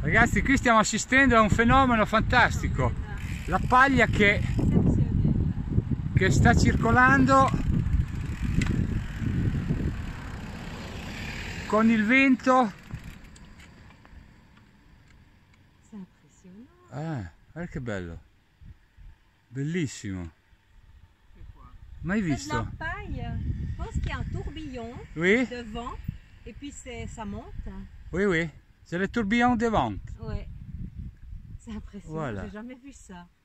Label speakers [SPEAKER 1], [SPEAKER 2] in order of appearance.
[SPEAKER 1] Ragazzi, qui stiamo assistendo a un fenomeno fantastico. La paglia che sta circolando con il vento. Ah, guarda che bello. Bellissimo. Mai visto?
[SPEAKER 2] C'est de la paille. Je pense qu'il y a un tourbillon
[SPEAKER 1] Oui.
[SPEAKER 2] de vent et puis ça monte.
[SPEAKER 1] Oui, oui. C'est le tourbillon de vent.
[SPEAKER 2] Ouais. C'est impressionnant,
[SPEAKER 1] Voilà.
[SPEAKER 2] j'ai jamais vu ça.